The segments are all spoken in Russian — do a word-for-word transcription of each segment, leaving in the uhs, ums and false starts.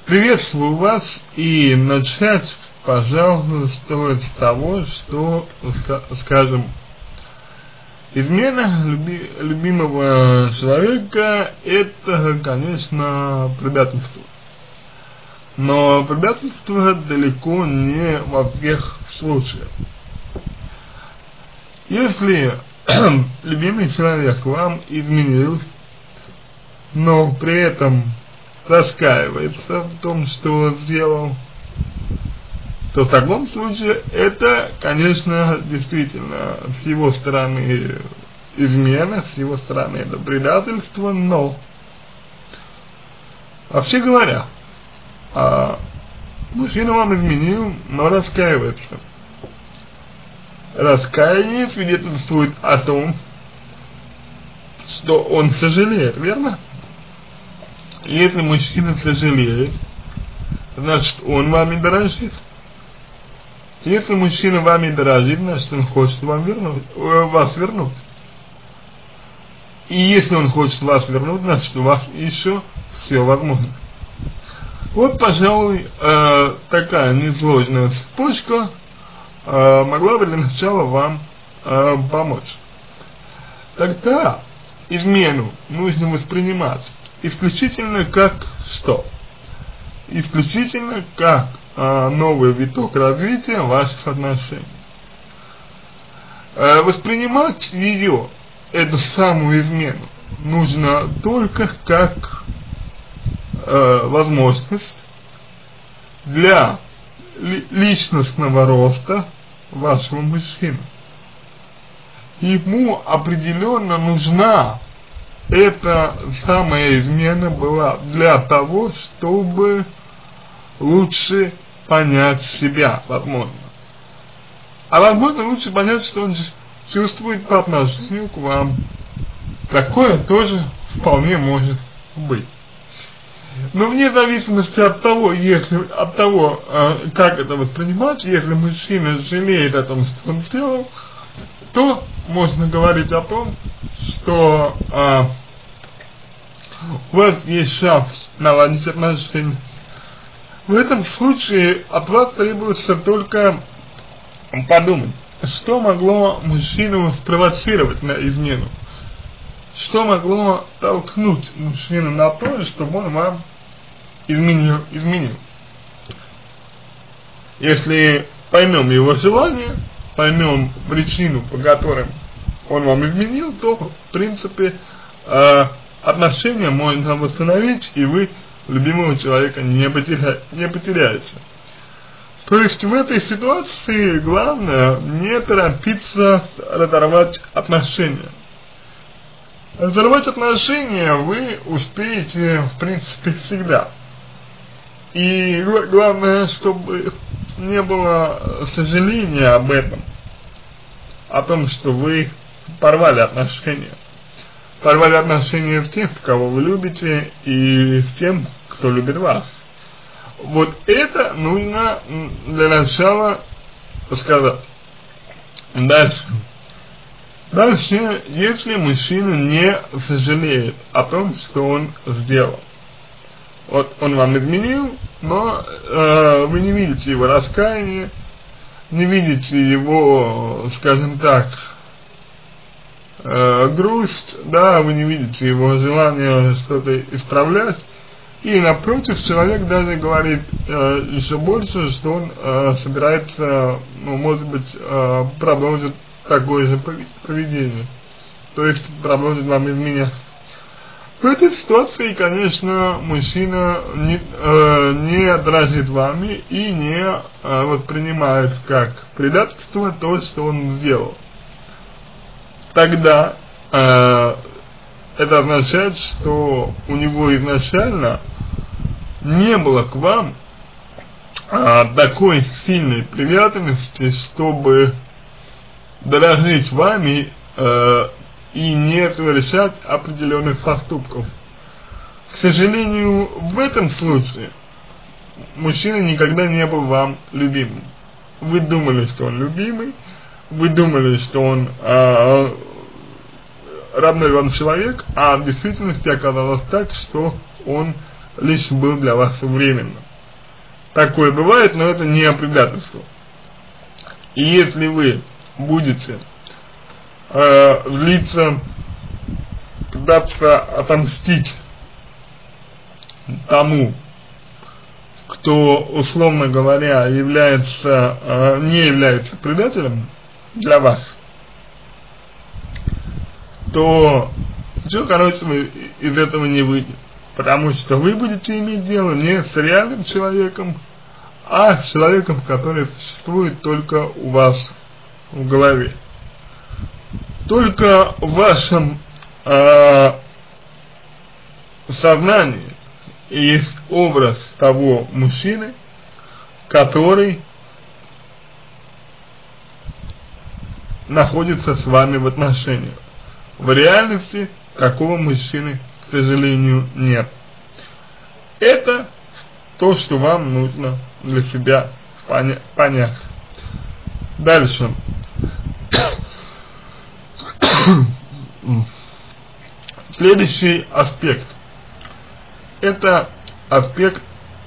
Приветствую вас, и начать, пожалуй, стоит с того, что, скажем, измена люби, любимого человека – это, конечно, предательство. Но предательство далеко не во всех случаях. Если любимый человек вам изменил, но при этом раскаивается в том, что сделал, то в таком случае это, конечно, действительно с его стороны измена, с его стороны это предательство, но вообще говоря, а, мужчина вам изменил, но раскаивается. Раскаяние свидетельствует о том, что он сожалеет, верно? Если мужчина сожалеет, значит он вами дорожит. Если мужчина вами дорожит, значит он хочет вам вернуть, вас вернуть. И если он хочет вас вернуть, значит у вас еще все возможно. Вот, пожалуй, э, такая несложная цепочка э, могла бы для начала вам э, помочь. Тогда измену нужно воспринимать исключительно как что? Исключительно как э, новый виток развития ваших отношений. Э, воспринимать ее, эту самую измену, нужно только как э, возможность для ли, личностного роста вашего мужчины. Ему определенно нужна эта самая измена была для того, чтобы лучше понять себя, возможно. А возможно лучше понять, что он чувствует по отношению к вам. Такое тоже вполне может быть. Но вне зависимости от того, если, от того, э, как это воспринимать, если мужчина жалеет о том, что он сделал, то можно говорить о том, что э, у вас есть шанс наладить отношения. В этом случае от вас требуется только подумать, что могло мужчину спровоцировать на измену, что могло толкнуть мужчину на то, чтобы он вам изменил, изменил. Если поймем его желание, поймем причину, по которым он вам изменил, то, в принципе, э, отношения можно восстановить, и вы любимого человека не, потеря, не потеряете. То есть в этой ситуации главное не торопиться разорвать отношения. Разорвать отношения вы успеете, в принципе, всегда. И главное, чтобы не было сожаления об этом, о том, что вы порвали отношения. Порвали отношения с тем, кого вы любите, и с тем, кто любит вас. Вот это нужно для начала сказать. Дальше. Дальше, если мужчина не сожалеет о том, что он сделал. Вот он вам изменил, но э, вы не видите его раскаяния, не видите его, скажем так, э, грусть, да, вы не видите его желания что-то исправлять, и напротив, человек даже говорит э, еще больше, что он э, собирается, ну, может быть, э, продолжить такое же поведение, то есть продолжить вам изменять. В этой ситуации, конечно, мужчина не, э, не дорожит вами и не э, воспринимает как предательство то, что он сделал. Тогда э, это означает, что у него изначально не было к вам э, такой сильной привязанности, чтобы дорожить вами э, и не совершать определенных поступков. К сожалению, в этом случае мужчина никогда не был вам любимым. Вы думали, что он любимый, вы думали, что он э, родной вам человек, а в действительности оказалось так, что он лишь был для вас временно. Такое бывает, но это не предательство. И если вы будете э, злиться, пытаться отомстить тому, кто, условно говоря, является, э, не является предателем для вас, то ничего хорошего из этого не выйдет. Потому что вы будете иметь дело не с реальным человеком, а с человеком, который существует только у вас в голове. Только в вашем э, сознании есть образ того мужчины, который находится с вами в отношениях. В реальности такого мужчины, к сожалению, нет. Это то, что вам нужно для себя поня понять. Дальше. Следующий аспект. Это аспект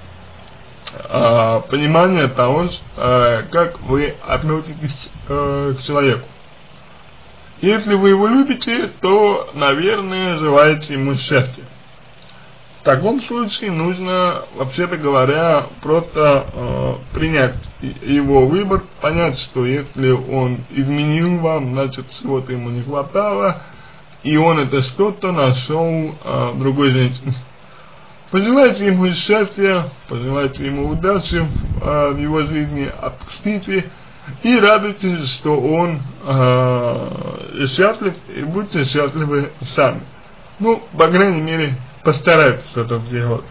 э, понимания того, э, как вы относитесь э, к человеку. Если вы его любите, то, наверное, желаете ему счастья. В таком случае нужно, вообще-то говоря, просто э, принять его выбор, понять, что если он изменил вам, значит, чего-то ему не хватало, и он это что-то нашел э, другой женщине. Пожелайте ему счастья, пожелайте ему удачи э, в его жизни, отпустите и радуйтесь, что он э, счастлив, и будьте счастливы сами. Ну, по крайней мере, постарайтесь это сделать.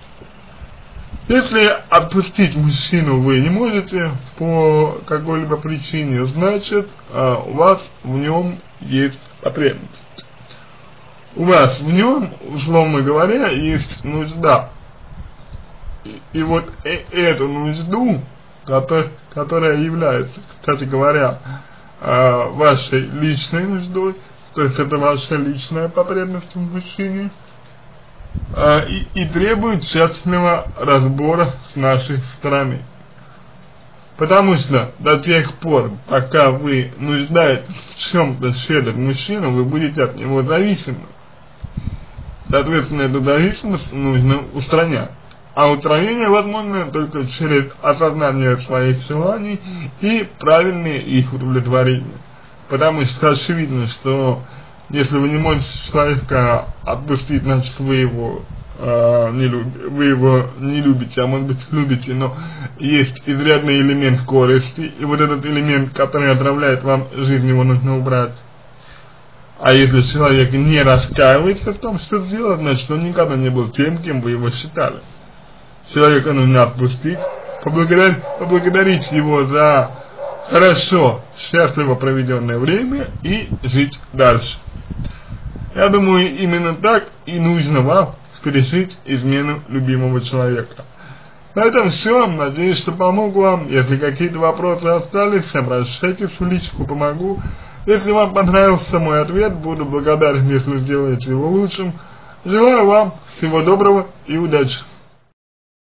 Если отпустить мужчину вы не можете по какой-либо причине, значит, э, у вас в нем есть потребность. У вас в нем, условно говоря, есть нужда. И, и вот э эту нужду, которая, которая является, кстати говоря, э, вашей личной нуждой, то есть это ваша личная потребность в мужчине, э, и, и требует тщательного разбора с нашей стороны. Потому что до тех пор, пока вы нуждаетесь в чем-то через мужчину, вы будете от него зависимы. Соответственно, эту зависимость нужно устранять. А устранение возможно только через осознание своих желаний и правильное их удовлетворение. Потому что очевидно, что если вы не можете человека отпустить, значит вы его, э, не, люб, вы его не любите, а может быть любите, но есть изрядный элемент корысти, и вот этот элемент, который отравляет вам жизнь, его нужно убрать. А если человек не раскаивается в том, что сделал, значит он никогда не был тем, кем вы его считали. Человека нужно отпустить, поблагодарить, поблагодарить его за хорошо, счастливо проведенное время и жить дальше. Я думаю, именно так и нужно вам совершить измену любимого человека. На этом все. Надеюсь, что помог вам. Если какие-то вопросы остались, обращайтесь в личку, помогу. Если вам понравился мой ответ, буду благодарен, если сделаете его лучшим. Желаю вам всего доброго и удачи.